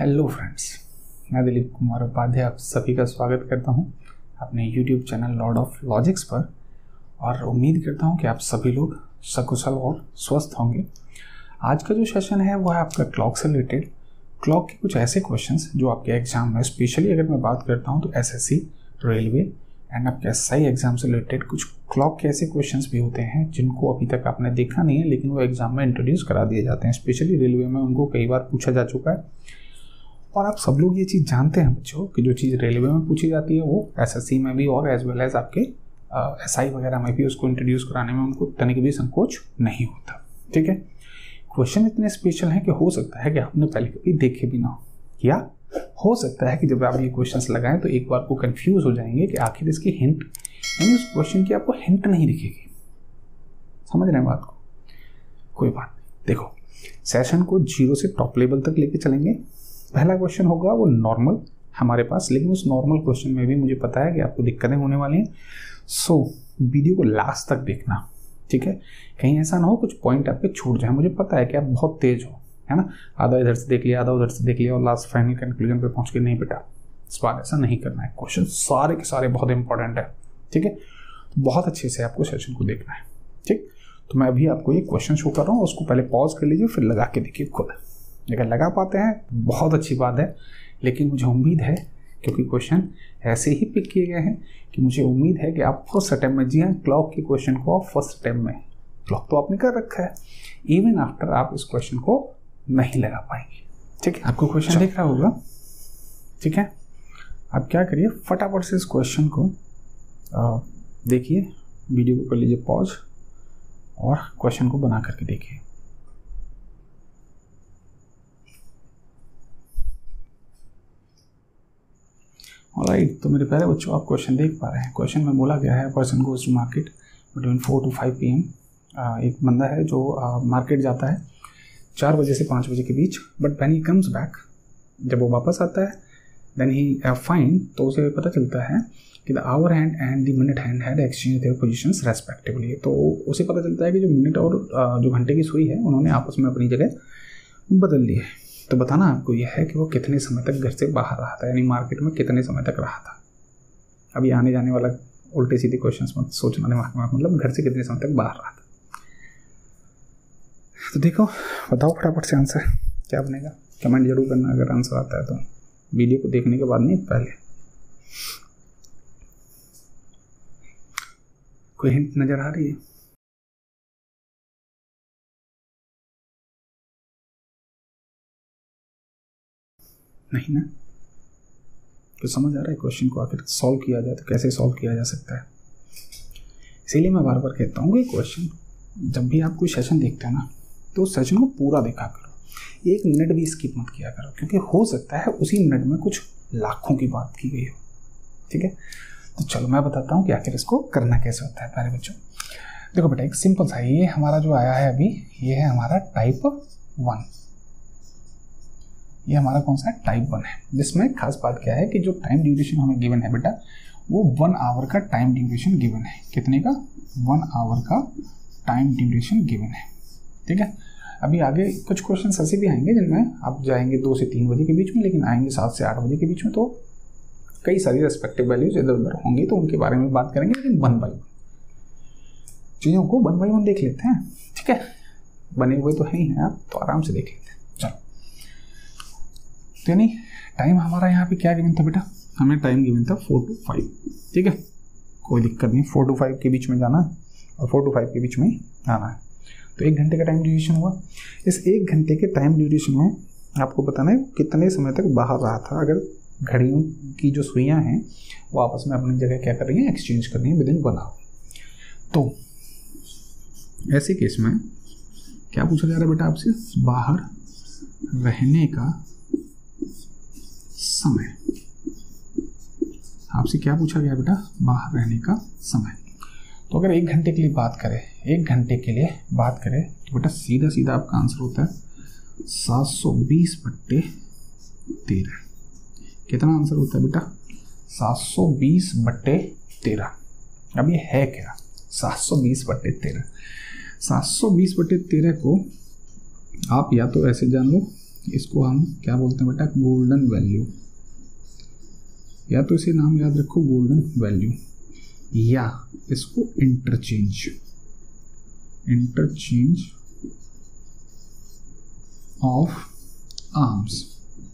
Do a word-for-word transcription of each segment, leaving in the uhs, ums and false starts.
Hello friends, मैं दिलीप कुमार उपाध्याय आप सभी का स्वागत करता हूं अपने YouTube channel lord of logics पर। और उम्मीद करता हूं कि आप सभी लोग सकुशल और स्वस्थ होंगे। आज का जो सेशन है वो है आपका क्लॉक से रिलेटेड। क्लॉक के कुछ ऐसे क्वेश्चंस जो आपके एग्जाम में, स्पेशली अगर मैं बात करता हूं तो एसएससी, रेलवे एंड आपके एसआई एग्जाम से रिलेटेड कुछ क्लॉक के ऐसे क्वेश्चंस भी होते हैं जिनको अभी तक आपने देखा नहीं है, लेकिन वो एग्जाम में इंट्रोड्यूस करा दिए जाते हैं। स्पेशली रेलवे में उनको कई बार पूछा जा चुका है और आप सब लोग ये चीज़ जानते हैं बच्चों कि जो चीज़ रेलवे में पूछी जाती है वो एसएससी में भी और एज वेल एज आपके एसआई वगैरह में भी उसको इंट्रोड्यूस कराने में उनको तनिक भी संकोच नहीं होता। ठीक है, क्वेश्चन इतने स्पेशल हैं कि हो सकता है कि आपने पहले कभी देखे भी ना हो, या हो सकता है कि जब आप ये क्वेश्चंस लगाएं तो एक बार को कंफ्यूज हो जाएंगे कि आखिर इसकी हिंट, यानी उस क्वेश्चन की आपको हिंट नहीं दिखेगी। समझ रहे हैं बात को? कोई बात नहीं। देखो, सेशन को जीरो से टॉप लेवल तक लेके चलेंगे। पहला क्वेश्चन होगा वो नॉर्मल हमारे पास, लेकिन उस नॉर्मल क्वेश्चन में भी मुझे पता है कि आपको दिक्कतें होने वाली हैं। सो वीडियो को लास्ट तक देखना, ठीक है? कहीं ऐसा ना हो कुछ पॉइंट आपके छूट जाए। मुझे पता है कि आप बहुत तेज हो, है ना? आधा इधर से देख लिया, आधा उधर से देख लिया और लास्ट फाइनल कंक्लूजन पे पहुंच के नहीं बेटा, इस बार ऐसा नहीं करना है। क्वेश्चन सारे के सारे बहुत इंपॉर्टेंट है, ठीक है? तो बहुत अच्छे से आपको सेशन को देखना है, ठीक? तो मैं अभी आपको ये क्वेश्चन शो कर रहा हूँ, उसको पहले पॉज कर लीजिए, फिर लगा के देखिए खुद। अगर लगा पाते हैं बहुत अच्छी बात है, लेकिन मुझे उम्मीद है, क्योंकि क्वेश्चन ऐसे ही पिक किए गए हैं, कि मुझे उम्मीद है कि आप फर्स्ट अटेम्प्ट में, जी हाँ, क्लॉक के क्वेश्चन को आप फर्स्ट अटेम्प्ट में, क्लॉक तो आपने कर रखा है, इवन आफ्टर आप इस क्वेश्चन को नहीं लगा पाएंगे। ठीक है, आपको क्वेश्चन दिख रहा होगा, ठीक है? आप क्या करिए, फटाफट से इस क्वेश्चन को देखिए, वीडियो को कर लीजिए पॉज और क्वेश्चन को बना करके देखिए। ऑलराइट, तो मेरे प्यारे बच्चों, आप क्वेश्चन देख पा रहे हैं। क्वेश्चन में बोला गया है, person goes to market between four to five P M. एक बंदा है जो मार्केट uh, जाता है चार बजे से पाँच बजे के बीच, but when he comes back, जब वो वापस आता है, देन ही फाइंड, तो उसे पता चलता है कि the hour hand and the minute hand had exchange their positions respectively. तो उसे पता चलता है कि जो मिनट और uh, जो घंटे की सुई है, उन्होंने आपस में अपनी जगह बदल ली है। तो बताना आपको यह है कि वो कितने समय तक घर से बाहर रहा था, यानी मार्केट में कितने समय तक रहा था। अभी आने जाने वाला उल्टे सीधे क्वेश्चंस मत सोचना दिमाग में, मतलब घर से कितने समय तक बाहर रहा था। तो देखो, बताओ फटाफट से आंसर क्या बनेगा। कमेंट जरूर करना अगर आंसर आता है तो, वीडियो को देखने के बाद नहीं, पहले। कोई हिंट नजर आ रही है? नहीं ना? तो समझ आ रहा है क्वेश्चन को आखिर सॉल्व किया जाए तो कैसे सॉल्व किया जा सकता है। इसीलिए मैं बार बार कहता हूँ कि क्वेश्चन जब भी आप कोई सेशन देखते हैं ना, तो उस सेशन को पूरा देखा करो, एक मिनट भी स्किप मत किया करो, क्योंकि हो सकता है उसी मिनट में कुछ लाखों की बात की गई हो। ठीक है, तो चलो मैं बताता हूँ कि आखिर इसको करना कैसे होता है। प्यारे बच्चों, देखो बेटा, एक सिंपल सा, ये हमारा जो आया है अभी, ये है हमारा टाइप वन। ये हमारा कौन सा है? टाइप वन है, जिसमें खास बात क्या है कि जो टाइम ड्यूरेशन हमें गिवन है बेटा, वो वन आवर का टाइम ड्यूरेशन गिवन है। कितने का? वन आवर का टाइम ड्यूरेशन गिवन है। ठीक है, अभी आगे कुछ क्वेश्चंस ऐसे भी आएंगे जिनमें आप जाएंगे दो से तीन बजे के बीच में, लेकिन आएंगे सात से आठ बजे के बीच में, तो कई सारी रेस्पेक्टिव वैल्यूज इधर उधर होंगी, तो उनके बारे में बात करेंगे, लेकिन वन बाई वन चीज़ों को वन बाई वन देख लेते हैं। ठीक है, बने हुए तो है ही हैं आप, तो आराम से देख लेते हैं। चलो, तो यानी टाइम हमारा यहाँ पे क्या गिवन था बेटा? हमें टाइम गिवन था फोर टू फाइव। ठीक है, कोई दिक्कत नहीं, फोर टू फाइव के बीच में जाना है और फोर टू फाइव के बीच में आना है। तो एक घंटे का टाइम ड्यूरेशन हुआ। इस एक घंटे के टाइम ड्यूरेशन में आपको बताना है कितने समय तक बाहर रहा था। अगर घड़ियों की जो सुइयाँ हैं वो आपस में अपनी जगह क्या कर रही हैं? एक्सचेंज कर रही हैं विद इन वन आवर। तो ऐसे केस में क्या पूछा जा रहा है बेटा आपसे? बाहर रहने का समय। आपसे क्या पूछा गया बेटा? बाहर रहने का समय। तो अगर एक घंटे के लिए बात करें, एक घंटे के लिए बात करें तो बेटा सीधा सीधा आपका आंसर होता है सात सौ बीस बट्टे तेरह। कितना आंसर होता है बेटा? सात सौ बीस बट्टे तेरह। अब ये है क्या? सात सौ बीस बट्टे तेरह। सात सौ बीस बट्टे तेरह को आप या तो ऐसे जान लो इसको हम क्या बोलते हैं बेटा, गोल्डन वैल्यू, या तो इसे नाम याद रखो गोल्डन वैल्यू, या इसको इंटरचेंज, इंटरचेंज ऑफ आर्म्स।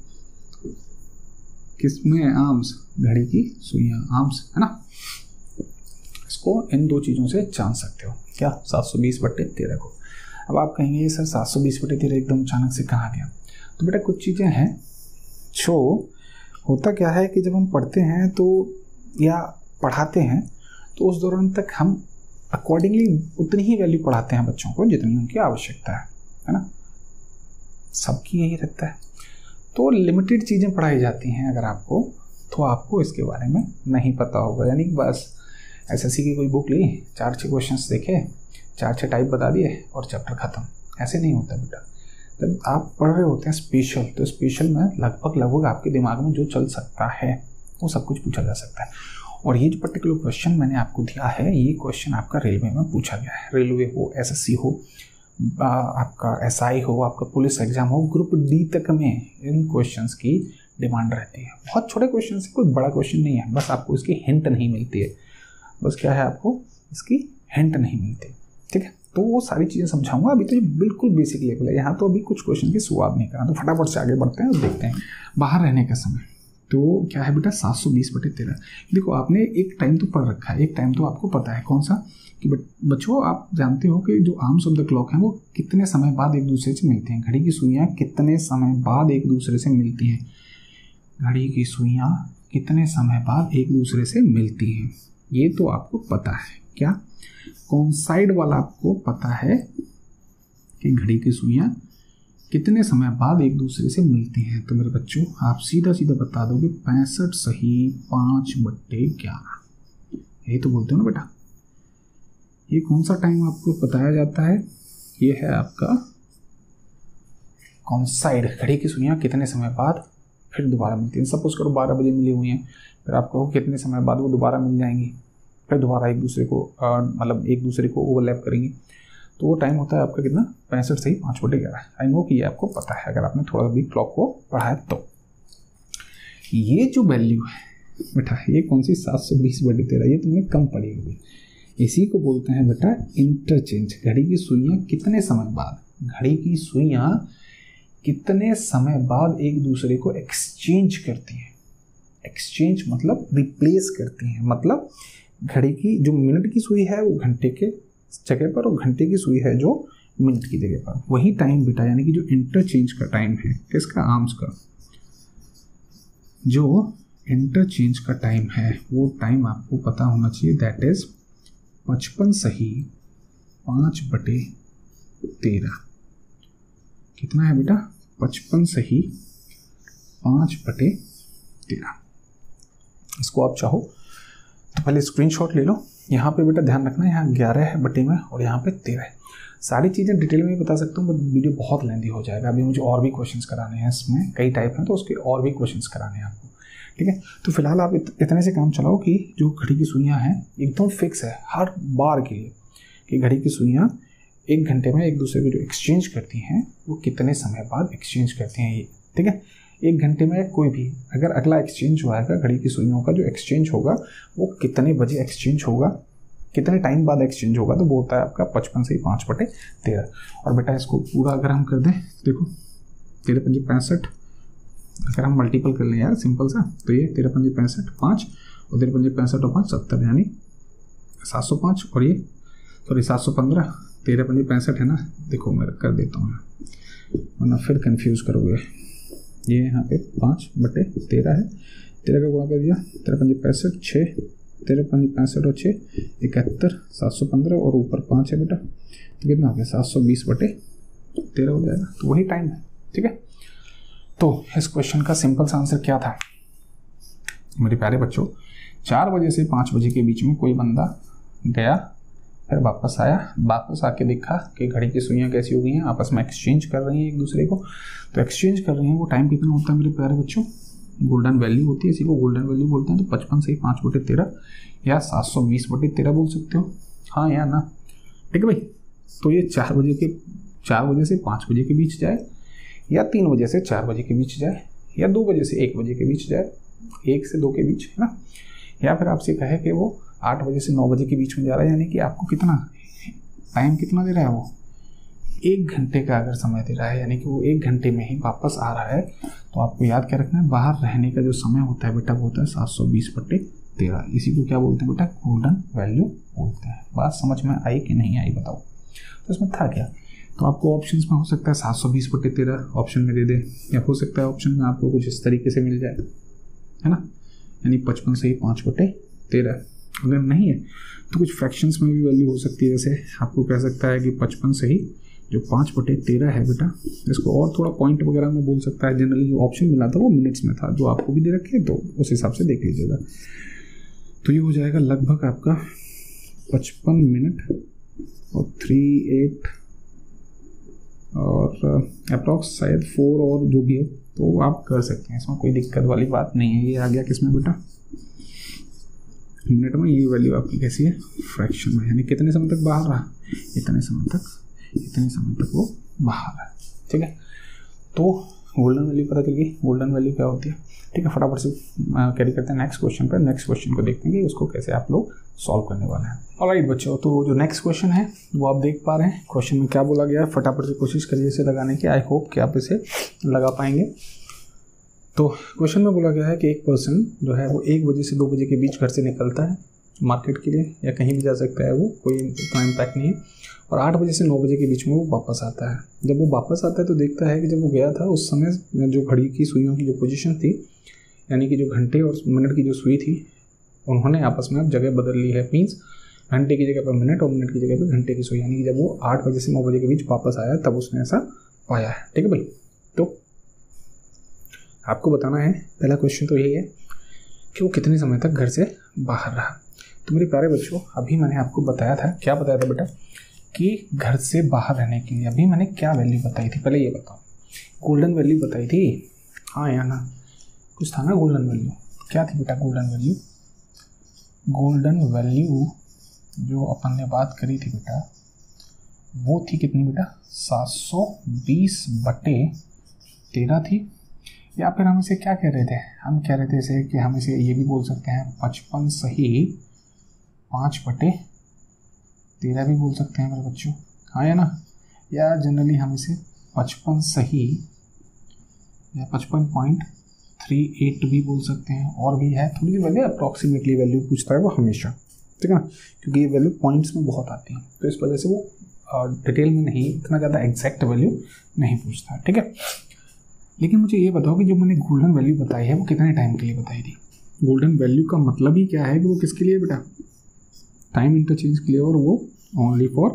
किसमें आर्म्स, घड़ी की सुइयां, आर्म्स है ना। इसको इन दो चीज़ों से जान सकते हो क्या, सात सौ बीस बट्टे तेरह को। अब आप कहेंगे ये सर सात सौ बीस बट्टे तेरह एकदम अचानक से कहाँ गया, तो बेटा कुछ चीज़ें हैं जो होता क्या है कि जब हम पढ़ते हैं तो या पढ़ाते हैं तो उस दौरान तक हम अकॉर्डिंगली उतनी ही वैल्यू पढ़ाते हैं बच्चों को जितनी उनकी आवश्यकता है, है ना, सबकी यही रहता है। तो लिमिटेड चीज़ें पढ़ाई जाती हैं अगर आपको, तो आपको इसके बारे में नहीं पता होगा। यानी बस एसएससी की कोई बुक ली, चार छः क्वेश्चंस देखे, चार छः टाइप बता दिए और चैप्टर ख़त्म, ऐसे नहीं होता बेटा। जब आप पढ़ रहे होते हैं स्पेशल, तो स्पेशल में लगभग लगभग आपके दिमाग में जो चल सकता है वो सब कुछ पूछा जा सकता है। और ये जो पर्टिकुलर क्वेश्चन मैंने आपको दिया है, ये क्वेश्चन आपका रेलवे में पूछा गया है। रेलवे हो, एसएससी हो, आपका एसआई हो, आपका पुलिस एग्जाम हो, ग्रुप डी तक में इन क्वेश्चंस की डिमांड रहती है। बहुत छोटे क्वेश्चन से, कोई बड़ा क्वेश्चन नहीं है, बस आपको इसकी हिंट नहीं मिलती है, बस क्या है आपको इसकी हिंट नहीं मिलती, ठीक है। तो वो सारी चीज़ें समझाऊंगा, अभी तो ये बिल्कुल बेसिक लेवल है, यहाँ तो अभी कुछ क्वेश्चन की शुरुआत नहीं करना, तो फटाफट से आगे बढ़ते हैं और देखते हैं। बाहर रहने का समय तो क्या है बेटा, सात सौ बीस बटे तेरह। देखो आपने एक टाइम तो पढ़ रखा है, एक टाइम तो आपको पता है कौन सा, कि बच्चों आप जानते हो कि जो आर्म्स ऑफ द क्लॉक हैं वो कितने समय बाद एक दूसरे से मिलती हैं। घड़ी की सुइयाँ कितने समय बाद एक दूसरे से मिलती हैं, घड़ी की सुइयाँ कितने समय बाद एक दूसरे से मिलती हैं, ये तो आपको पता है। क्या कॉन्साइड वाला आपको पता है कि घड़ी की सुइयाँ कितने समय बाद एक दूसरे से मिलती हैं। तो मेरे बच्चों आप सीधा सीधा बता दोगे पैंसठ सही पाँच बट्टे ग्यारह, यही तो बोलते हो ना बेटा। ये कौन सा टाइम आपको बताया जाता है, ये है आपका कॉन्साइड। घड़ी की सुइयाँ कितने समय बाद फिर दोबारा मिलती हैं। सपोज करो बारह बजे मिली हुई हैं, फिर आप कहो कितने समय बाद वो दोबारा मिल जाएंगी, फिर दोबारा एक दूसरे को मतलब एक दूसरे को ओवरलैप करेंगी, तो वो टाइम होता है आपका कितना, पैंसठ सही पाँच बटे ग्यारह। आई नो कि ये आपको पता है अगर आपने थोड़ा भी क्लॉक को पढ़ा है तो। ये जो वैल्यू है बेटा, ये कौन सी सात सौ बीस बटे तेरह, ये तुमने कम पढ़ी होगी। इसी को बोलते हैं बेटा इंटरचेंज। घड़ी की सुइयाँ कितने समय बाद, घड़ी की सुइयाँ कितने समय बाद एक दूसरे को एक्सचेंज करती हैं। एक्सचेंज मतलब रिप्लेस करती हैं, मतलब घड़ी की जो मिनट की सुई है वो घंटे के जगह पर, और घंटे की सुई है जो मिनट की जगह पर, वही टाइम बेटा, यानी कि जो इंटरचेंज का टाइम है किसका, आर्म्स का, जो इंटरचेंज का टाइम है वो टाइम आपको पता होना चाहिए, दैट इज पचपन सही पाँच बटे तेरह। कितना है बेटा, पचपन सही पाँच बटे तेरह। इसको आप चाहो तो पहले स्क्रीनशॉट ले लो। यहाँ पे बेटा ध्यान रखना, यहाँ ग्यारह है बटे में और यहाँ पे तेरह है। सारी चीज़ें डिटेल में बता सकता हूँ, बट वीडियो बहुत लेंदी हो जाएगा। अभी मुझे और भी क्वेश्चंस कराने हैं, इसमें कई टाइप हैं तो उसके और भी क्वेश्चंस कराने हैं आपको, ठीक है। तो फिलहाल आप इत, इतने से काम चलाओ कि जो घड़ी की सुइयाँ हैं एकदम फिक्स है हर बार के लिए, कि घड़ी की सुइयाँ एक घंटे में एक दूसरे को जो एक्सचेंज करती हैं वो कितने समय बाद एक्सचेंज करती हैं, ये ठीक है। एक घंटे में कोई भी अगर अगला एक्सचेंज जो आएगा घड़ी की सुइयों का जो एक्सचेंज होगा वो कितने बजे एक्सचेंज होगा, कितने टाइम बाद एक्सचेंज होगा, तो वो होता है आपका पचपन से पाँच बटे तेरह। और बेटा इसको पूरा अगर हम कर दें, देखो तेरह पंजे पैंसठ, अगर हम मल्टीपल कर लें यार सिंपल सा, तो ये तेरह पंजे पैंसठ पाँच और तेरह पंजे पैंसठ और पाँच सत्तर, यानी सात सौ पाँच, और ये सॉरी सात सौ पंद्रह, तेरह पंजे पैंसठ है ना। देखो मैं कर देता हूँ वरना फिर कन्फ्यूज़ करोगे। ये यहाँ पे पाँच बटे तेरह है, तेरह का गुणा कर दिया, तेरह पंजे पैंसठ, छः, तेरह पंजे पैंसठ और छः इकहत्तर, सात सौ पंद्रह और ऊपर पाँच है बेटा, तो कितना हो गया, सात सौ बीस बटे तेरह हो जाएगा। तो वही टाइम है, ठीक है। तो इस क्वेश्चन का सिंपल सा आंसर क्या था मेरे प्यारे बच्चों, चार बजे से पाँच बजे के बीच में कोई बंदा गया, फिर वापस आया, वापस आके देखा कि घड़ी की सुइयाँ कैसी हो गई हैं, आपस में एक्सचेंज कर रही हैं एक दूसरे को। तो एक्सचेंज कर रही हैं, वो टाइम कितना होता है मेरे प्यारे बच्चों, गोल्डन वैल्यू होती है, इसी को गोल्डन वैल्यू बोलते हैं। तो पचपन से पाँच बटे तेरह या सात सौ बीस बटे तेरह बोल सकते हो, हाँ या ना, ठीक है भाई। तो ये चार बजे के चार बजे से पाँच बजे के बीच जाए या तीन बजे से चार बजे के बीच जाए, या दो बजे से एक बजे के बीच जाए, एक से दो के बीच, है ना, या फिर आपसे कहे कि वो आठ बजे से नौ बजे के बीच में जा रहा है, यानी कि आपको कितना टाइम कितना दे रहा है, वो एक घंटे का अगर समय दे रहा है, यानी कि वो एक घंटे में ही वापस आ रहा है, तो आपको याद क्या रखना है, बाहर रहने का जो समय होता है बेटा वो होता है सात सौ बीस बट्टे तेरह। इसी को क्या बोलते हैं बेटा, गोल्डन वैल्यू बोलते हैं। बात समझ में आई कि नहीं आई बताओ। तो इसमें था क्या, तो आपको ऑप्शंस में हो सकता है सात सौ बीस बट्टे तेरह ऑप्शन में दे दे, या हो सकता है ऑप्शन में आपको कुछ इस तरीके से मिल जाए, है ना, यानी पचपन से ही पाँच बटे तेरह। अगर नहीं है तो कुछ फ्रैक्शंस में भी वैल्यू हो सकती है, जैसे आपको कह सकता है कि पचपन से ही जो पाँच बटे तेरह है बेटा, इसको और थोड़ा पॉइंट वगैरह में बोल सकता है। जनरली जो ऑप्शन मिला था वो मिनट्स में था, जो आपको भी दे रखे, तो उस हिसाब से देख लीजिएगा। तो ये हो जाएगा लगभग आपका पचपन मिनट और थ्री एट और अप्रॉक्स शायद फोर और जो भी हो, तो आप कर सकते हैं, इसमें कोई दिक्कत वाली बात नहीं है। ये आ गया किसमें बेटा, मिनट में। ये वैल्यू आपकी कैसी है, फ्रैक्शन में, यानी कितने समय तक बाहर रहा, इतने समय तक, इतने समय तक वो बाहर है। ठीक है, तो गोल्डन वैल्यू पता चल गई, गोल्डन वैल्यू क्या होती है। ठीक है, फटाफट से कैरी करते हैं नेक्स्ट क्वेश्चन पर। नेक्स्ट क्वेश्चन को देखते हैं कि उसको कैसे आप लोग सॉल्व करने वाले हैं। ऑलराइट बच्चों, तो जो नेक्स्ट क्वेश्चन है वो आप देख पा रहे हैं। क्वेश्चन में क्या बोला गया है, फटाफट से कोशिश करिए इसे लगाने की। आई होप कि आप इसे लगा पाएंगे। तो क्वेश्चन में बोला गया है कि एक पर्सन जो है वो एक बजे से दो बजे के बीच घर से निकलता है मार्केट के लिए, या कहीं भी जा सकता है, वो कोई इतना इम्पैक्ट नहीं है, और आठ बजे से नौ बजे के बीच में वो वापस आता है। जब वो वापस आता है तो देखता है कि जब वो गया था उस समय जो घड़ी की सुइयों की जो पोजीशन थी, यानी कि जो घंटे और मिनट की जो सुई थी, उन्होंने आपस में अब जगह बदल ली है। मीन्स घंटे की जगह पर मिनट और मिनट की जगह पर घंटे की सुई, यानी कि जब वो आठ बजे से नौ बजे के बीच वापस आया तब उसने ऐसा पाया है। ठीक है भाई, तो आपको बताना है, पहला क्वेश्चन तो यही है कि वो कितने समय तक घर से बाहर रहा। तो मेरे प्यारे बच्चों, अभी मैंने आपको बताया था, क्या बताया था बेटा, कि घर से बाहर रहने के लिए अभी मैंने क्या वैल्यू बताई थी, पहले ये बताओ। गोल्डन वैल्यू बताई थी, हाँ या ना, कुछ था ना गोल्डन वैल्यू, क्या थी बेटा गोल्डन वैल्यू। गोल्डन वैल्यू जो अपन ने बात करी थी बेटा, वो थी कितनी बेटा, सात सौ बीस बटे तेरह थी। या फिर हम इसे क्या कह रहे थे, हम कह रहे थे इसे कि हम इसे ये भी बोल सकते हैं पचपन सही पाँच बटे तेरह भी बोल सकते हैं मेरे बच्चों, हाँ या ना, या जनरली हम इसे पचपन सही या पचपन पॉइंट थ्री एट भी बोल सकते हैं। और भी है थोड़ी सी वैल्यू, अप्रॉक्सीमेटली वैल्यू पूछता है वो हमेशा, ठीक है ना, क्योंकि ये वैल्यू पॉइंट्स में बहुत आती है, तो इस वजह से वो डिटेल में नहीं, इतना ज़्यादा एग्जैक्ट वैल्यू नहीं पूछता, ठीक है। लेकिन मुझे ये बताओ कि जो मैंने गोल्डन वैल्यू बताई है वो कितने टाइम के लिए बताई थी। गोल्डन वैल्यू का मतलब ही क्या है कि वो किसके लिए बेटा, टाइम इंटरचेंज के लिए, और वो ओनली फॉर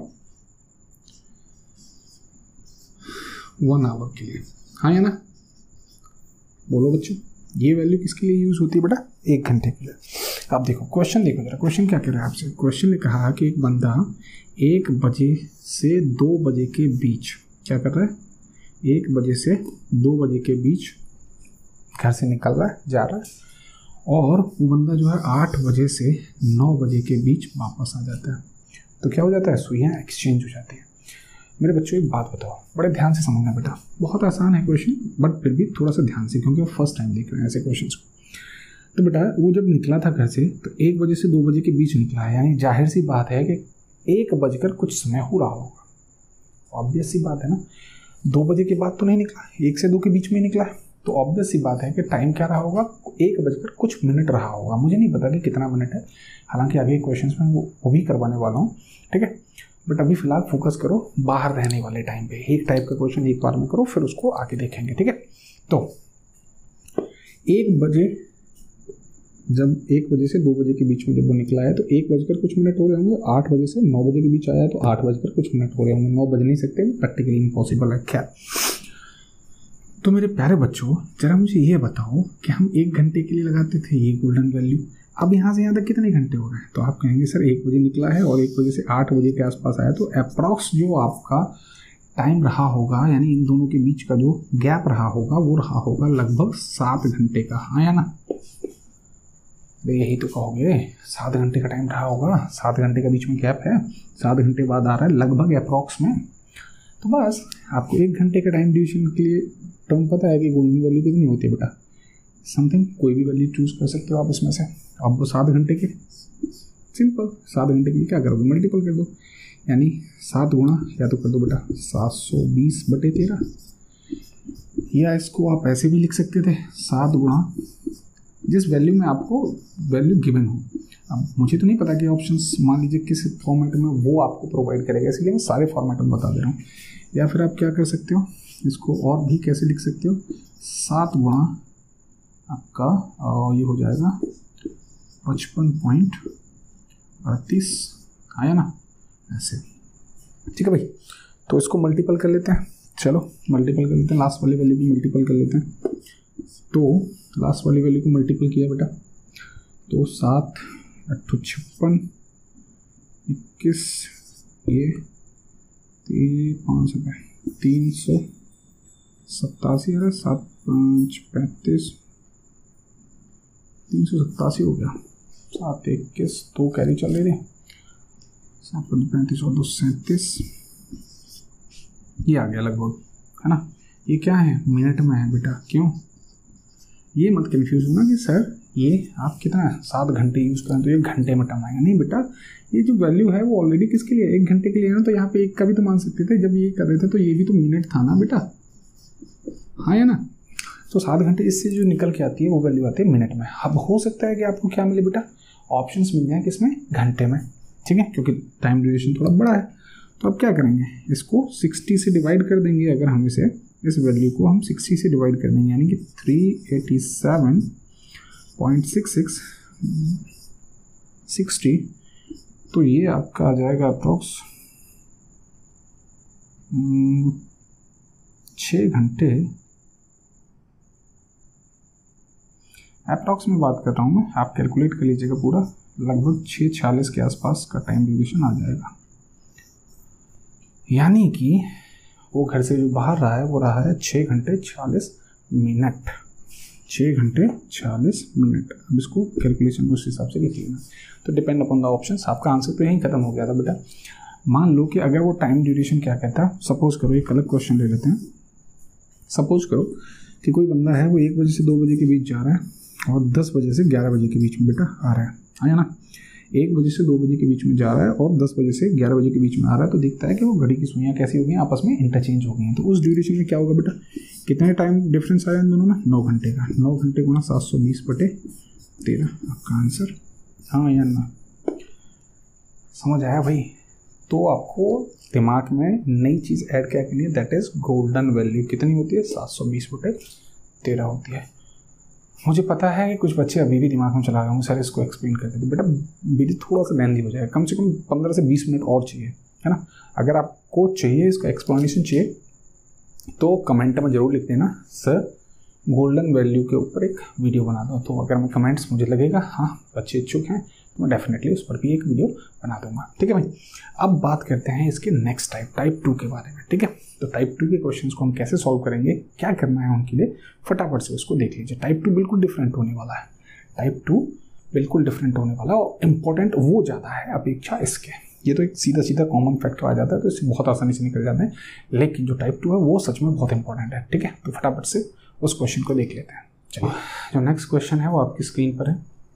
वन आवर के लिए, हाँ या ना, बोलो बच्चों, ये वैल्यू किसके लिए यूज होती है बेटा, एक घंटे के लिए। आप देखो क्वेश्चन, देखो जरा क्वेश्चन क्या कह रहा है आपसे। क्वेश्चन ने कहा कि एक बंदा एक बजे से दो बजे के बीच क्या कर रहा है, एक बजे से दो बजे के बीच घर से निकल रहा है, जा रहा है, और वो बंदा जो है आठ बजे से नौ बजे के बीच वापस आ जाता है। तो क्या हो जाता है, सुइयाँ एक्सचेंज हो जाती है। मेरे बच्चों एक बात बताओ, बड़े ध्यान से समझना बेटा, बहुत आसान है क्वेश्चन, बट फिर भी थोड़ा सा ध्यान से, क्योंकि वो फर्स्ट टाइम देख रहे हैं ऐसे क्वेश्चन को। तो बेटा वो जब निकला था घर से तो एक बजे से दो बजे के बीच निकला है, यानी जाहिर सी बात है कि एक बजकर कुछ समय हो रहा होगा, ऑब्वियस सी बात है ना। दो बजे के बाद तो नहीं निकला, एक से दो के बीच में ही निकला है, तो ऑब्वियस सी बात है कि टाइम क्या रहा होगा, एक बजकर कुछ मिनट रहा होगा। मुझे नहीं पता कि कितना मिनट है, हालांकि आगे क्वेश्चंस में वो वो भी करवाने वाला हूँ, ठीक है। बट अभी फिलहाल फोकस करो बाहर रहने वाले टाइम पे, एक टाइप का क्वेश्चन एक बार में करो, फिर उसको आगे देखेंगे, ठीक है। तो एक बजे, जब एक बजे से दो बजे के बीच में जब वो निकला है तो एक बजकर कुछ मिनट हो रहे होंगे, आठ बजे से नौ बजे के बीच आया है तो आठ बजकर कुछ मिनट हो रहे होंगे, नौ बज नहीं सकते, प्रैक्टिकली इम्पॉसिबल है। खैर, तो मेरे प्यारे बच्चों जरा मुझे ये बताओ कि हम एक घंटे के लिए लगाते थे ये गोल्डन वैल्यू, अब यहाँ से यहाँ तक कितने घंटे हो रहे हैं। तो आप कहेंगे सर एक बजे निकला है और एक बजे से आठ बजे के आसपास आया, तो अप्रॉक्स जो आपका टाइम रहा होगा, यानी इन दोनों के बीच का जो गैप रहा होगा वो रहा होगा लगभग सात घंटे का, हाँ या ना। यही तो कहोगे, सात घंटे का टाइम रहा होगा, सात घंटे का बीच में गैप है, सात घंटे बाद आ रहा है लगभग अप्रॉक्स में। तो बस आपको एक घंटे का टाइम ड्यूरेशन के लिए टर्म पता है कि गोल्डन वैल्यू कितनी होती है बेटा, समथिंग कोई भी वैल्यू चूज कर सकते हो आप इसमें से। अब वो सात घंटे के, सिंपल सात घंटे के लिए क्या करोगे, मल्टीपल कर दो, यानी सात गुणा या तो कर दो बेटा सात सौ बीस बटे तेरह, या इसको आप ऐसे भी लिख सकते थे सात गुणा जिस वैल्यू में आपको वैल्यू गिवन हो। अब मुझे तो नहीं पता कि ऑप्शंस मान लीजिए किस फॉर्मेट में वो आपको प्रोवाइड करेगा, इसलिए मैं सारे फॉर्मेट में बता दे रहा हूँ। या फिर आप क्या कर सकते हो, इसको और भी कैसे लिख सकते हो, सात गुणा आपका और ये हो जाएगा पचपन पॉइंट अड़तीस, आया ना ऐसे, ठीक है भाई। तो इसको मल्टीपल कर लेते हैं, चलो मल्टीपल कर लेते हैं, लास्ट वाली वैल्यू को मल्टीपल कर लेते हैं। तो लास्ट वाली वैल्यू को मल्टीपल किया बेटा तो सात अट्ठो छप्पन इक्कीस, ये पाँच सौ तीन सौ सत्तासी, अरे सात पाँच पैंतीस, तीन सौ सत्तासी हो गया, सात इक्कीस दो कैरी चल रही थी, सात पंच पैंतीस और दो सैंतीस, ये आ गया लगभग, है ना। ये क्या है, मिनट में है बेटा, क्यों ये मत कंफ्यूज होना कि सर ये आप कितना सात घंटे यूज़ करें तो ये घंटे में टर्म आएगा, नहीं बेटा, ये जो वैल्यू है वो ऑलरेडी किसके लिए, एक घंटे के लिए है ना। तो यहाँ पे एक का भी तो मान सकते थे, जब ये कर रहे थे तो ये भी तो मिनट था ना बेटा, हाँ या ना। तो सात घंटे इससे जो निकल के आती है वो वैल्यू आती है मिनट में। अब हो सकता है कि आपको क्या मिले बेटा, ऑप्शंस मिल जाए किसमें, घंटे में, ठीक है, क्योंकि टाइम ड्यूरेशन थोड़ा बड़ा है। तो अब क्या करेंगे, इसको साठ से डिवाइड कर देंगे। अगर हम इसे इस वैल्यू को हम साठ से डिवाइड कर देंगे, यानी कि तीन सौ सत्तासी पॉइंट सिक्स सिक्स सिक्सटी, तो ये आपका आ जाएगा अप्रॉक्स छः घंटे अप्रॉक्स में बात कर रहा हूँ मैं, आप कैलकुलेट कर लीजिएगा पूरा, लगभग छः छियालीस के आसपास का टाइम ड्यूरेशन आ जाएगा। यानी कि वो घर से जो बाहर रहा है वो रहा है छः घंटे छियालीस मिनट, छः घंटे छियालीस मिनट। अब इसको कैलकुलेशन उस हिसाब से लिख लेना। तो डिपेंड अपॉन द ऑप्शन, आपका आंसर तो यहीं खत्म हो गया था बेटा। मान लो कि अगर वो टाइम ड्यूरेशन क्या कहता है, सपोज करो एक अलग क्वेश्चन ले लेते हैं। सपोज करो कि कोई बंदा है वो एक बजे से दो बजे के बीच जा रहा है और दस बजे से ग्यारह बजे के बीच में बेटा आ रहा है, आया ना। एक बजे से दो बजे के बीच में जा रहा है और दस बजे से ग्यारह बजे के बीच में आ रहा है। तो दिखता है कि वो घड़ी की सुइयाँ कैसी हो गई, आपस में इंटरचेंज हो गई हैं। तो उस ड्यूरेशन में क्या होगा बेटा, कितने टाइम डिफरेंस आया इन दोनों में, नौ घंटे का। नौ घंटे गुणा सात सौ बीस बटे तेरह, आपका आंसर, हाँ या ना, समझ आया भाई। तो आपको दिमाग में नई चीज़ ऐड क्या करनी है, दैट इज़ गोल्डन वैल्यू कितनी होती है, सात सौ बीस बटे तेरह होती है। मुझे पता है कि कुछ बच्चे अभी भी दिमाग में चला गए होंगे, सर इसको एक्सप्लेन करते थे। बेटा वीडियो थोड़ा सा लेंथी हो जाएगा, कम से कम पंद्रह से बीस मिनट और चाहिए, है ना। अगर आपको चाहिए इसका एक्सप्लेनेशन चाहिए तो कमेंट में ज़रूर लिख देना, सर गोल्डन वैल्यू के ऊपर एक वीडियो बना दो। तो अगर मैं कमेंट्स मुझे लगेगा हाँ बच्चे इच्छुक हैं तो मैं डेफिनेटली उस पर भी एक वीडियो बना दूंगा, ठीक है भाई। अब बात करते हैं इसके नेक्स्ट टाइप, टाइप टू के बारे में, ठीक है। तो टाइप टू के क्वेश्चंस को हम कैसे सॉल्व करेंगे, क्या करना है उनके लिए, फटाफट से उसको देख लीजिए। टाइप टू बिल्कुल डिफरेंट होने वाला है, टाइप टू बिल्कुल डिफरेंट होने वाला है और इम्पोर्टेंट वो ज़्यादा है अपेक्षा इसके। ये तो एक सीधा सीधा कॉमन फैक्टर आ जाता है तो इससे बहुत आसानी से निकल जाते हैं, लेकिन जो टाइप टू है वो सच में बहुत इंपॉर्टेंट है, ठीक है। तो फटाफट से उस क्वेश्चन को देख लेते हैं। चलिए, जो नेक्स्ट क्वेश्चन है वो आपकी स्क्रीन पर है,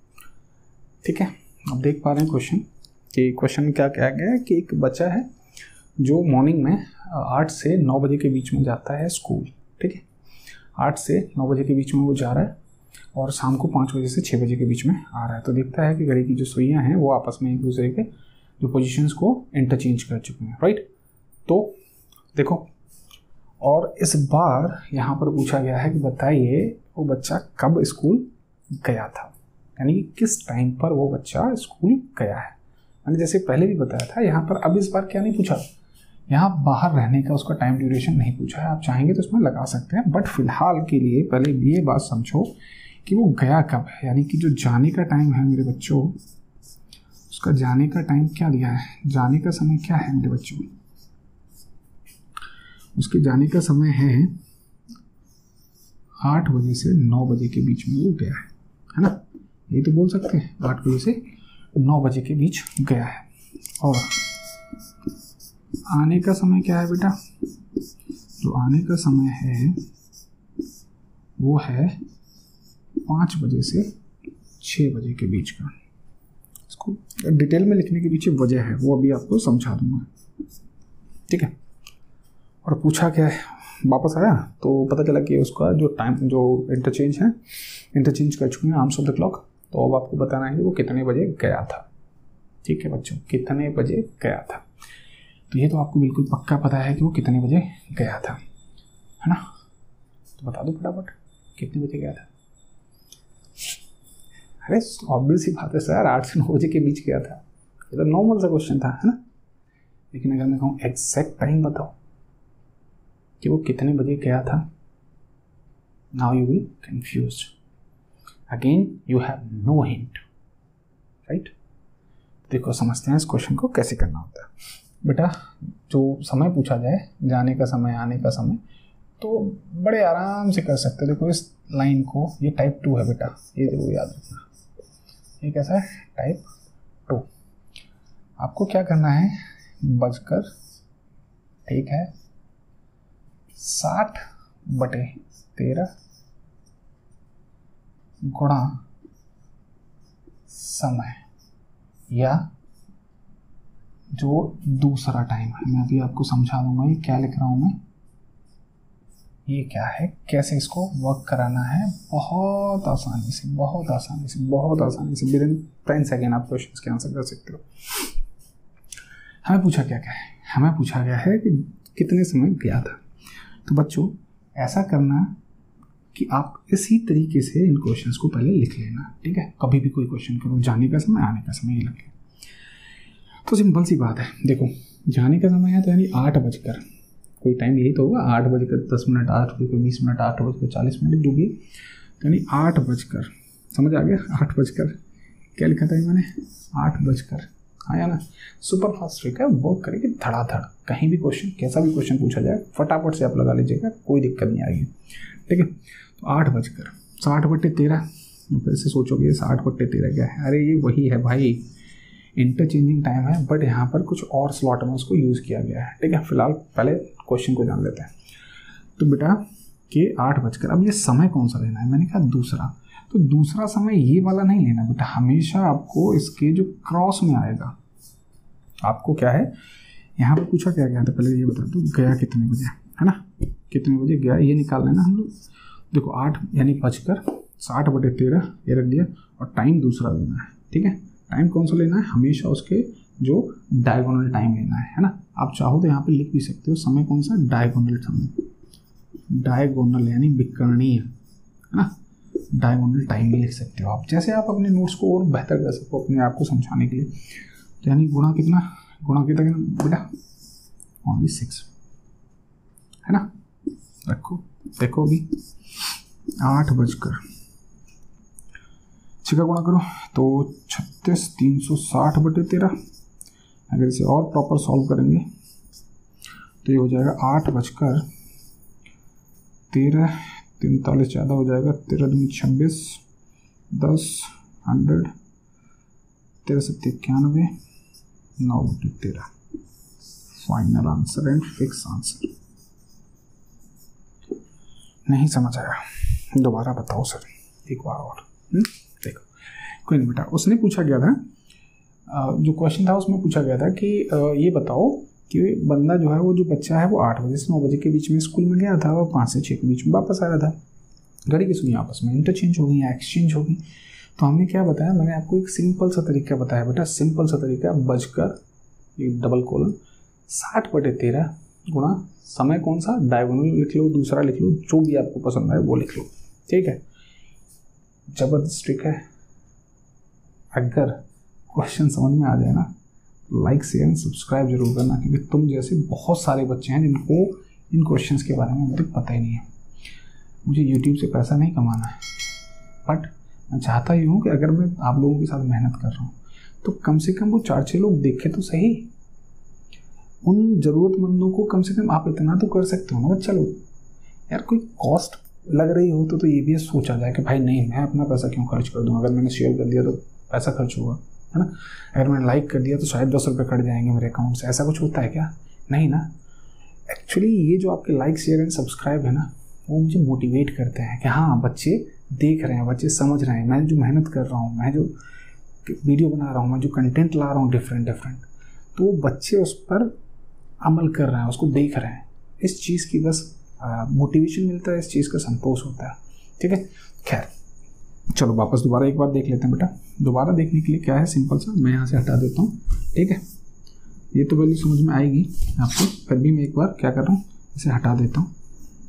ठीक है। आप देख पा रहे हैं क्वेश्चन कि क्वेश्चन में क्या कहा गया है कि एक बच्चा है जो मॉर्निंग में आठ से नौ बजे के बीच में जाता है स्कूल, ठीक है। आठ से नौ बजे के बीच में वो जा रहा है और शाम को पाँच बजे से छः बजे के बीच में आ रहा है। तो दिखता है कि घड़ी की जो सुइयाँ हैं वो आपस में एक दूसरे के जो पोजीशंस को इंटरचेंज कर चुके हैं, राइट। तो देखो, और इस बार यहाँ पर पूछा गया है कि बताइए वो बच्चा कब स्कूल गया था, यानी कि किस टाइम पर वो बच्चा स्कूल गया है। मैंने जैसे पहले भी बताया था यहाँ पर, अब इस बार क्या नहीं पूछा, यहाँ बाहर रहने का उसका टाइम ड्यूरेशन नहीं पूछा है। आप चाहेंगे तो इसमें लगा सकते हैं, बट फिलहाल के लिए पहले ये बात समझो कि वो गया कब है, यानी कि जो जाने का टाइम है मेरे बच्चों, उसका जाने का टाइम क्या दिया है, जाने का समय क्या है मेरे बच्चों, उसके जाने का समय है आठ बजे से नौ बजे के बीच में वो गया है, है ना। यही तो बोल सकते हैं, आठ बजे से नौ बजे के बीच गया है। और आने का समय क्या है बेटा, जो आने का समय है वो है पाँच बजे से छः बजे के बीच का। इसको डिटेल में लिखने के पीछे वजह है, वो अभी आपको समझा दूंगा, ठीक है। और पूछा क्या है, वापस आया तो पता चला कि उसका जो टाइम जो इंटरचेंज है, इंटरचेंज कर चुके हैं आर्म्स ऑफ द क्लॉक। तो अब आपको बताना है कि वो कितने बजे गया था, ठीक है बच्चों, कितने बजे गया था। तो ये तो आपको बिल्कुल पक्का पता है कि वो कितने बजे गया था, है ना। तो बता दो फटाफट कितने बजे गया था। अरे ऑब्वियस ही बात है सर, आठ से नौ बजे के बीच गया था। ये तो नॉर्मल सा क्वेश्चन था, है ना। लेकिन अगर मैं कहूँ एग्जैक्ट टाइम बताओ कि वो कितने बजे गया था, now you will confuse again, you have no hint, right. देखो समझते हैं इस क्वेश्चन को कैसे करना होता है। बेटा जो समय पूछा जाए, जाने का समय, आने का समय, तो बड़े आराम से कर सकते हो। देखो इस लाइन को, ये टाइप टू है बेटा, ये देखो याद रखना, ये कैसा है, टाइप टू। आपको क्या करना है, बजकर, ठीक है, साठ बटे तेरह गुणा समय, या जो दूसरा टाइम है, मैं अभी आपको समझा दूंगा ये क्या लिख रहा हूं मैं, ये क्या है, कैसे इसको वर्क कराना है। बहुत आसानी से, बहुत आसानी से, बहुत आसानी से, विद इन टेन सेकेंड आप क्वेश्चन के आंसर कर सकते हो। हमें पूछा क्या क्या है, हमें पूछा गया है कि कितने समय गया था। तो बच्चों ऐसा करना कि आप इसी तरीके से इन क्वेश्चंस को पहले लिख लेना, ठीक है। कभी भी कोई क्वेश्चन करो, जाने का समय, आने का समय, ये लगे तो सिंपल सी बात है। देखो जाने का समय है तो यानी आठ बजकर, कोई टाइम यही तो होगा, आठ बजकर दस मिनट, आठ बजकर बीस मिनट, आठ बजकर चालीस मिनट जो भी, यानी आठ बजकर, समझ आ गया, आठ बजकर क्या लिखा था मैंने, आठ बजकर, आया ना। सुपर फास्ट ट्रिक है, वर्क करेगी धड़ाधड़। कहीं भी क्वेश्चन, कैसा भी क्वेश्चन पूछा जाए, फटाफट से आप लगा लीजिएगा, कोई दिक्कत नहीं आएगी, ठीक है। तो आठ बजकर साठ बट्टे तेरह, फिर से सोचोगे साठ बट्टे तेरह क्या है, अरे ये वही है भाई, इंटरचेंजिंग टाइम है, बट यहाँ पर कुछ और स्लॉट में उसको यूज़ किया गया है, ठीक है। फिलहाल पहले क्वेश्चन को जान लेते हैं। तो बेटा कि आठ बजकर, अब ये समय कौन सा लेना है, मैंने कहा दूसरा। तो दूसरा समय ये वाला नहीं लेना बेटा, हमेशा आपको इसके जो क्रॉस में आएगा, आपको क्या है, यहाँ पर पूछा क्या गया था, पहले ये बता दो, गया कितने बजे, है ना, कितने बजे गया, ये निकाल लेना हम लोग। देखो आठ यानी बजकर साठ बटे तेरह ये रख दिया, और टाइम दूसरा लेना है, ठीक है। टाइम कौन सा लेना है, हमेशा उसके जो डायगोनल टाइम लेना है, है ना। आप चाहो तो यहाँ पे लिख भी सकते हो समय कौन सा, डायगोनल समय, डायगोनल यानी विकर्णीय, है ना, डायगोनल टाइम भी लिख सकते हो आप, जैसे आप अपने नोट्स को और बेहतर कर सको अपने आप को समझाने के लिए। तो यानी गुणा कितना, गुणा कितना बेटा, ओनली सिक्स, है ना। रखो, देखो अभी आठ बजकर छः का गुणा करो तो छत्तीस, तीन सौ साठ बटे तेरह। अगर इसे और प्रॉपर सॉल्व करेंगे तो ये हो जाएगा आठ बजकर तेरह, तैंतालीस ज़्यादा हो जाएगा, तेरह दूनी छब्बीस, दस, हंड्रेड, तेरह सत्तर इक्यानवे, नौ बटे तेरह। Final answer and fix answer. नहीं समझ आया, दोबारा बताओ सर एक बार और। हुँ? देखो कोई नहीं बेटा, उसने पूछा गया था, जो क्वेश्चन था उसमें पूछा गया था कि ये बताओ कि बंदा जो है, वो जो बच्चा है वो आठ बजे से नौ बजे के बीच में स्कूल में गया था और पाँच से छः के बीच में वापस आ रहा था। घड़ी की सुनी आपस में इंटरचेंज हो गई या एक्सचेंज हो गई। तो हमने क्या बताया, मैंने आपको एक सिंपल सा तरीका बताया बेटा, सिंपल सा तरीका, बजकर एक डबल कोलन साठ बटे तेरह गुणा समय कौन सा, डायगोनल लिख लो, दूसरा लिख लो, जो भी आपको पसंद आए वो लिख लो, ठीक है। जबरदस्त ट्रिक है। अगर क्वेश्चन समझ में आ जाए ना, लाइक शेयर एंड सब्सक्राइब जरूर करना, क्योंकि तुम जैसे बहुत सारे बच्चे हैं जिनको इन क्वेश्चंस के बारे में मुझे पता ही नहीं है। मुझे यूट्यूब से पैसा नहीं कमाना है, बट मैं चाहता ही हूँ कि अगर मैं आप लोगों के साथ मेहनत कर रहा हूँ तो कम से कम वो चार छः लोग देखें तो सही। उन ज़रूरतमंदों को कम से कम आप इतना तो कर सकते हो ना बच्चा लोग। यार कोई कॉस्ट लग रही हो तो, तो ये भी सोचा जाए कि भाई नहीं, मैं अपना पैसा क्यों खर्च कर दूँ, अगर मैंने शेयर कर दिया तो पैसा खर्च होगा, है ना। अगर मैंने लाइक कर दिया तो शायद दस रुपये कट जाएंगे मेरे अकाउंट से, ऐसा कुछ होता है क्या? नहीं ना। एक्चुअली ये जो आपके लाइक शेयर एंड सब्सक्राइब है ना, वो मुझे मोटिवेट करते हैं कि हाँ बच्चे देख रहे हैं, बच्चे समझ रहे हैं, मैं जो मेहनत कर रहा हूँ, मैं जो वीडियो बना रहा हूँ, मैं जो कंटेंट ला रहा हूँ डिफरेंट डिफरेंट, तो वो बच्चे उस पर अमल कर रहे हैं, उसको देख रहे हैं। इस चीज़ की बस मोटिवेशन मिलता है, इस चीज़ का संतोष होता है। ठीक है, खैर चलो वापस दोबारा एक बार देख लेते हैं बेटा। दोबारा देखने के लिए क्या है, सिंपल सा मैं यहाँ से हटा देता हूँ। ठीक है, ये तो वैल्यू समझ में आएगी आपको, फिर भी मैं एक बार क्या कर रहा हूँ, इसे हटा देता हूँ।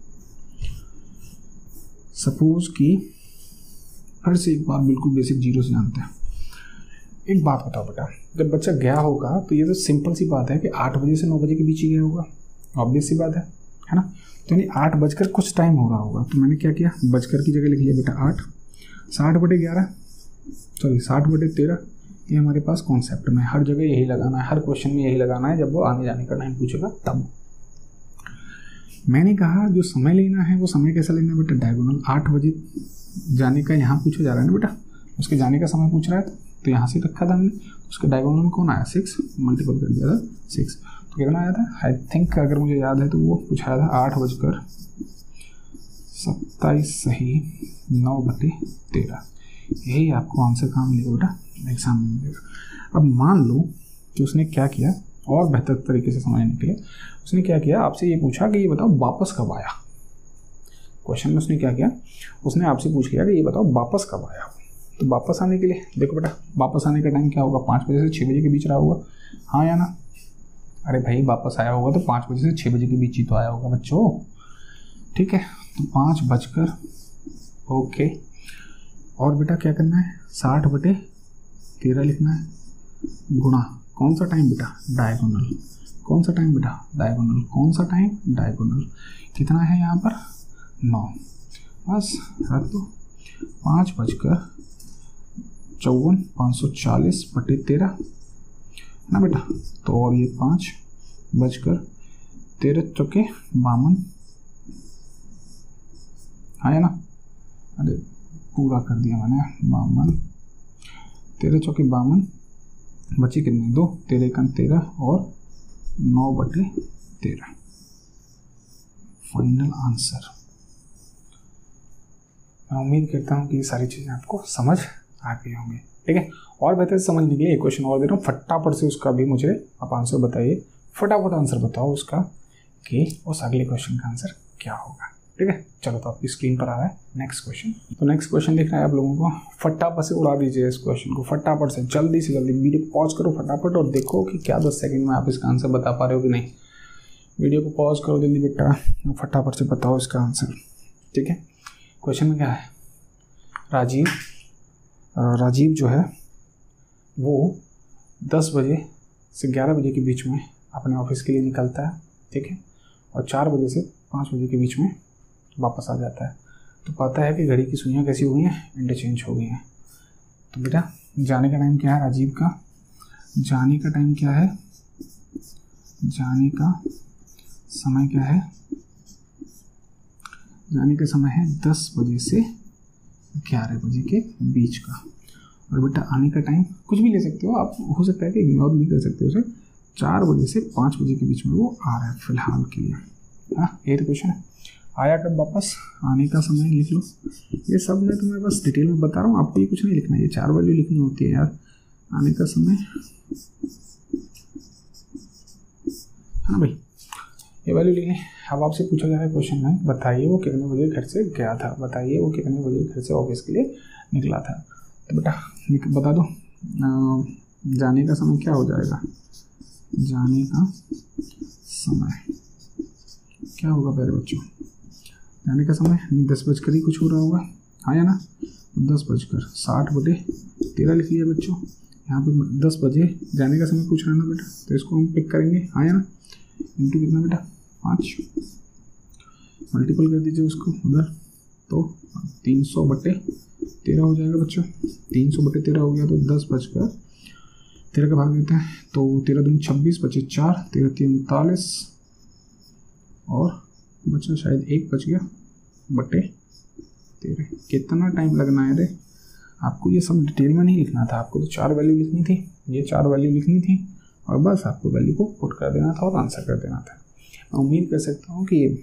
सपोज कि फिर से एक बार बिल्कुल बेसिक जीरो से जानते हैं। एक बात बताओ बेटा, जब बच्चा गया होगा तो ये तो सिंपल सी बात है कि आठ बजे से नौ बजे के बीच ही गया होगा, ऑब्वियस सी बात है है ना। तो यानी आठ बजकर कुछ टाइम हो रहा होगा, तो मैंने क्या किया, बजकर की जगह लिख लिया बेटा आठ। साठ बटे ग्यारह सॉरी साठ बटे तेरह, ये हमारे पास कॉन्सेप्ट में हर जगह यही लगाना है, हर क्वेश्चन में यही लगाना है जब वो आने जाने का टाइम पूछेगा तब। मैंने कहा जो समय लेना है वो समय कैसा लेना है बेटा, डायगोनल। आठ बजे जाने का यहाँ पूछा जा रहा है ना बेटा, उसके जाने का समय पूछ रहा है, तो यहाँ से रखा था हमने, उसके डायगोनल में कौन आया, सिक्स, मल्टीपल कर दिया था सिक्स, तो कितना आया था, आई थिंक अगर मुझे याद है तो वो पूछा था आठ बजकर सत्ताईस सही नौ बटे तेरह। यही आपको आंसर कहाँ मिलेगा बेटा, एग्जाम में मिलेगा। अब मान लो कि उसने क्या किया, और बेहतर तरीके से समझने के लिए उसने क्या किया, आपसे ये पूछा कि ये बताओ वापस कब आया। क्वेश्चन में उसने क्या किया, उसने आपसे पूछ लिया कि ये बताओ वापस कब आया। तो वापस आने के लिए देखो बेटा, वापस आने का टाइम क्या होगा, पाँच बजे से छः बजे के बीच रहा होगा, हाँ या ना। अरे भाई वापस आया होगा तो पाँच बजे से छः बजे के बीच ही तो आया होगा बच्चों। ठीक है, तो पाँच बजकर ओके, और बेटा क्या करना है, साठ बटे तेरह लिखना है, गुणा कौन सा टाइम बेटा, डायगोनल। कौन सा टाइम बेटा, डायगोनल। कौन सा टाइम, डायगोनल। कितना है यहाँ पर, नौ। बस रख दो, पाँच बजकर चौवन, पाँच सौ चालीस बटे तेरह ना बेटा, तो और ये पाँच बजकर तेरह चौके बावन, हाँ या ना। अरे पूरा कर दिया मैंने, बावन, तेरह चौके बावन, बचे कितने, दो, तेरह एकन तेरह और नौ बटे तेरह। Final answer. मैं उम्मीद करता हूँ कि ये सारी चीज़ें आपको समझ आ गई होंगी। ठीक है, और बेहतर समझने के लिए एक क्वेश्चन और दे रहा हूँ, फटाफट से उसका भी मुझे आप आंसर बताइए, फटाफट आंसर बताओ उसका कि उस अगले क्वेश्चन का आंसर क्या होगा। ठीक है, चलो तो आपकी स्क्रीन पर आ रहा है नेक्स्ट क्वेश्चन। तो नेक्स्ट क्वेश्चन दिख रहा है आप लोगों को, फटाफट से उड़ा दीजिए इस क्वेश्चन को, फटाफट से, जल्दी से जल्दी वीडियो पॉज करो फटाफट और देखो कि क्या दस सेकंड में आप इसका आंसर बता पा रहे हो कि नहीं। वीडियो को पॉज करो जल्दी बेटा, फटाफट से बताओ इसका आंसर। ठीक है, क्वेश्चन में क्या है, राजीव राजीव जो है वो दस बजे से ग्यारह बजे के बीच में अपने ऑफिस के लिए निकलता है। ठीक है, और चार बजे से पाँच बजे के बीच में वापस आ जाता है। तो पता है कि घड़ी की सुइयाँ कैसी हो गई हैं, इंटरचेंज हो गई हैं। तो बेटा जाने का टाइम क्या है राजीव का, जाने का टाइम क्या है, जाने का समय क्या है, जाने का समय है दस बजे से ग्यारह बजे के बीच का। और बेटा आने का टाइम कुछ भी ले सकते हो आप, हो सकता है कि इग्नोर भी कर सकते हो उसे, चार बजे से पाँच बजे के बीच में वो आ रहा है फिलहाल के लिए। हाँ ये तो क्वेश्चन है, आया कब वापस, आने का समय लिख लो। ये सब मैं तुम्हें बस डिटेल में बता रहा हूँ, आपको ये कुछ नहीं लिखना है, ये चार वैल्यू लिखनी होती है यार। आने का समय, हाँ भाई ये वैल्यू लिखनी। अब आपसे पूछा जा रहा है क्वेश्चन में, बताइए वो कितने बजे घर से गया था, बताइए वो कितने बजे घर से ऑफिस के लिए निकला था। तो बेटा बता दो, जाने का समय क्या हो जाएगा, जाने का समय क्या होगा प्यारे बच्चों, जाने का समय दस बजकर ही कुछ हो रहा होगा, हाँ या ना। तो दस बजकर साठ बटे तेरह लिख लिया बच्चों, यहाँ पे दस बजे जाने का समय पूछ रहा है ना बेटा, तो इसको हम पिक करेंगे, हाँ या ना। इंटू कितना बेटा, पाँच, मल्टीपल कर दीजिए उसको उधर, तो तीन सौ बटे तेरह हो जाएगा बच्चों। तीन सौ बटे तेरह हो गया तो दस बजकर तेरह का भाग देते हैं, तो तेरह दूनी छब्बीस, बचे चार, तेरह तीन उनतालीस और बचा शायद एक बच गया बटे तेरह। कितना टाइम लगना है रे, आपको ये सब डिटेल में नहीं लिखना था, आपको तो चार वैल्यू लिखनी थी, ये चार वैल्यू लिखनी थी और बस आपको वैल्यू को पुट कर देना था और आंसर कर देना था। मैं उम्मीद कर सकता हूँ कि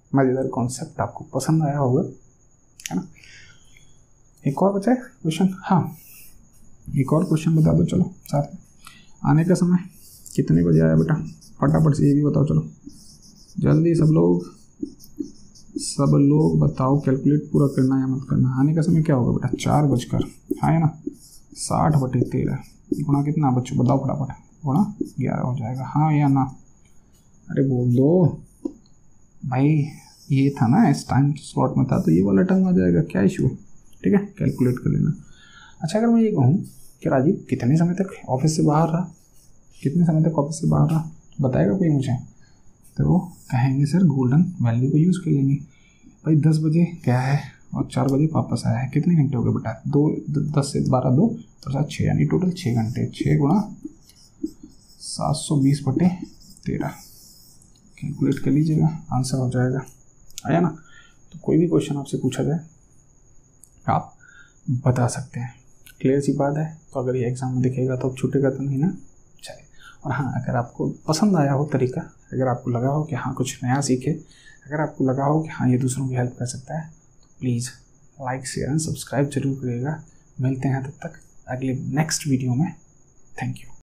मज़ेदार कॉन्सेप्ट आपको पसंद आया होगा, है ना। एक और बचा है क्वेश्चन, हाँ एक और क्वेश्चन बता दो चलो साथ में। आने का समय कितने बजे आया बेटा, फटाफट से ये भी बताओ, चलो जल्दी सब लोग सब लोग बताओ, कैलकुलेट पूरा करना या मत करना। आने का समय क्या होगा बेटा, चार बजकर, हाँ है ना, साठ बटे तेरह गुणा कितना बच्चों बताओ फटाफट, गुणा ग्यारह हो जाएगा, हाँ या ना, अरे बोल दो भाई, ये था ना इस टाइम स्लॉट में था तो ये वाला टर्म आ जाएगा, क्या इशू है, ठीक है कैलकुलेट कर लेना। अच्छा अगर मैं ये कहूँ कि राजीव कितने समय तक ऑफिस से बाहर रहा, कितने समय तक ऑफिस से बाहर रहा, बताएगा कोई मुझे, तो कहेंगे सर गोल्डन वैल्यू को यूज़ कर लेंगे। भाई दस बजे गया है और चार बजे वापस आया है, कितने घंटे हो गए बेटा, दो दस से बारह दो और सात छः, यानी टोटल छः घंटे, छः गुणा सात सौ बीस बटे तेरह, कैलकुलेट कर लीजिएगा, आंसर हो जाएगा, आया ना। तो कोई भी क्वेश्चन आपसे पूछा जाए आप बता सकते हैं, क्लियर सी बात है। तो अगर ये एग्जाम में दिखेगा तो अब छूटेगा तो नहीं ना, चलिए। और हाँ अगर आपको पसंद आया हो तरीका, अगर आपको लगा हो कि हाँ कुछ नया सीखे, अगर आपको लगा हो कि हाँ ये दूसरों की हेल्प कर सकता है, तो please like share and subscribe जरूर करिएगा। मिलते हैं तब तक अगले नेक्स्ट वीडियो में, थैंक यू।